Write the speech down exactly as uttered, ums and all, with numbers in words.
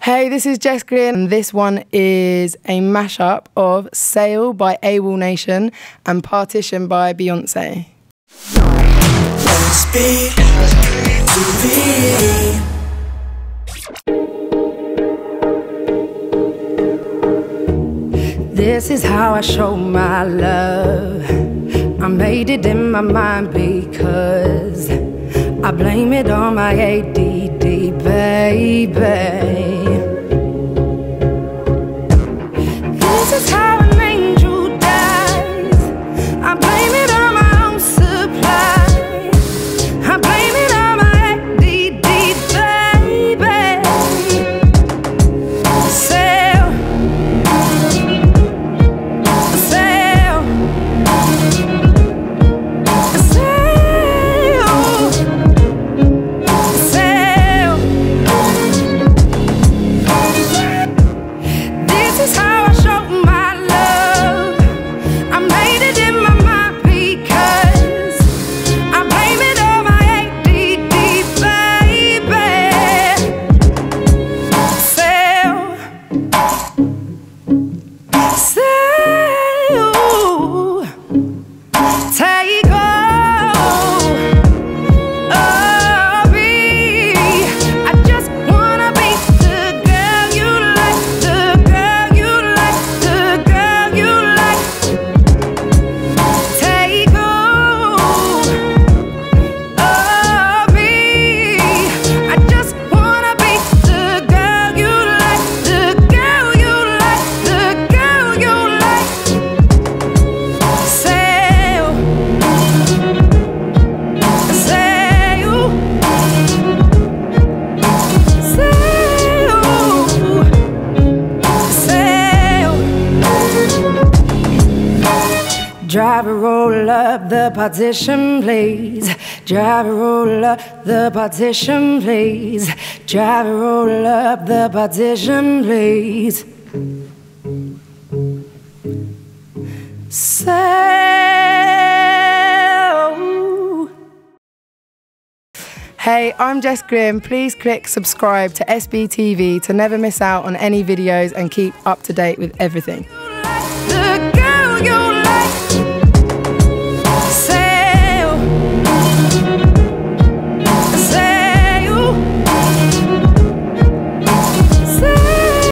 Hey, this is Jess Glynne, and this one is a mashup of Sail by Awolnation and Partition by Beyoncé. S B T V. This is how I show my love. I made it in my mind because I blame it on my A D D, baby. This is how an angel dies. I blame it on my own supply. I blame it on my A D D, baby. Sail, sail, sail, sail. This is how I show my love. I made it in my mind because I blame it on my A D D, baby. Sail, sail, take hold of me. I just wanna be the girl you like, the girl you like, the girl you like. Take hold of me. I just wanna be the girl you like, the girl you like, the girl you like. Sail, sail, sail, sail. Driver, roll up the partition, please. Driver, roll up the partition, please. Driver, roll up the partition, please. Sail. Hey, I'm Jess Glynne. Please click subscribe to S B T V to never miss out on any videos and keep up to date with everything.